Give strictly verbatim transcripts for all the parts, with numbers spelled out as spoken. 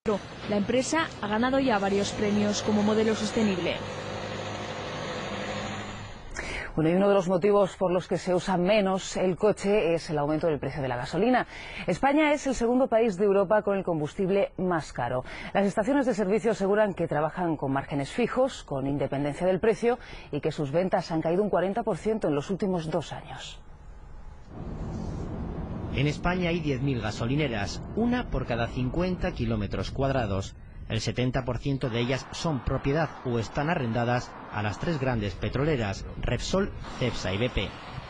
La empresa ha ganado ya varios premios como modelo sostenible. Bueno, y uno de los motivos por los que se usa menos el coche es el aumento del precio de la gasolina. España es el segundo país de Europa con el combustible más caro. Las estaciones de servicio aseguran que trabajan con márgenes fijos, con independencia del precio, y que sus ventas han caído un cuarenta por ciento en los últimos dos años. En España hay diez mil gasolineras, una por cada cincuenta kilómetros cuadrados. El setenta por ciento de ellas son propiedad o están arrendadas a las tres grandes petroleras, Repsol, Cepsa y B P.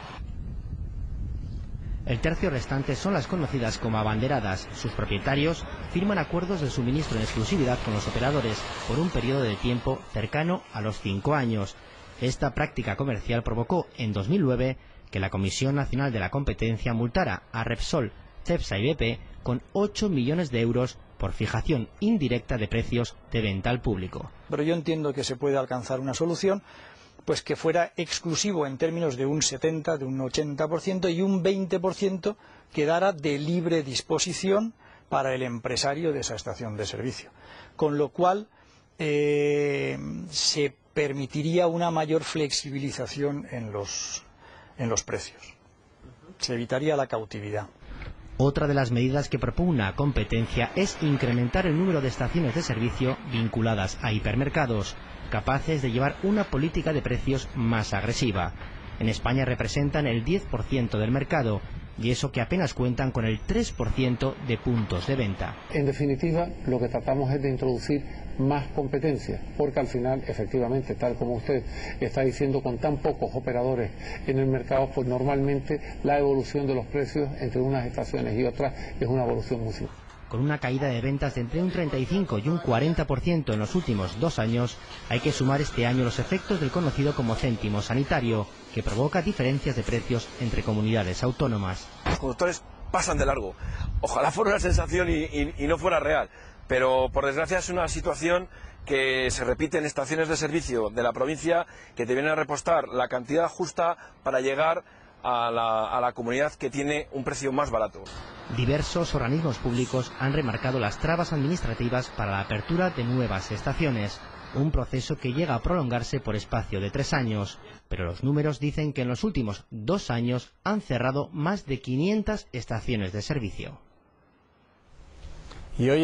El tercio restante son las conocidas como abanderadas. Sus propietarios firman acuerdos de suministro en exclusividad con los operadores por un periodo de tiempo cercano a los cinco años. Esta práctica comercial provocó en dos mil nueve que la Comisión Nacional de la Competencia multara a Repsol, Cepsa y B P con ocho millones de euros por fijación indirecta de precios de venta al público. Pero yo entiendo que se puede alcanzar una solución pues que fuera exclusivo en términos de un setenta, de un ochenta por ciento, y un veinte por ciento quedara de libre disposición para el empresario de esa estación de servicio. Con lo cual eh, se permitiría una mayor flexibilización en los, en los precios. Se evitaría la cautividad. Otra de las medidas que propugna la competencia es incrementar el número de estaciones de servicio vinculadas a hipermercados, capaces de llevar una política de precios más agresiva. En España representan el diez por ciento del mercado, y eso que apenas cuentan con el tres por ciento de puntos de venta. En definitiva, lo que tratamos es de introducir más competencia, porque al final, efectivamente, tal como usted está diciendo, con tan pocos operadores en el mercado, pues normalmente la evolución de los precios entre unas estaciones y otras es una evolución muy simple. Con una caída de ventas de entre un treinta y cinco y un cuarenta por ciento en los últimos dos años, hay que sumar este año los efectos del conocido como céntimo sanitario, que provoca diferencias de precios entre comunidades autónomas. Los conductores pasan de largo. Ojalá fuera una sensación y, y, y no fuera real, pero por desgracia es una situación que se repite en estaciones de servicio de la provincia, que te vienen a repostar la cantidad justa para llegar a la, a la comunidad que tiene un precio más barato. Diversos organismos públicos han remarcado las trabas administrativas para la apertura de nuevas estaciones, un proceso que llega a prolongarse por espacio de tres años, pero los números dicen que en los últimos dos años han cerrado más de quinientas estaciones de servicio. Y hoy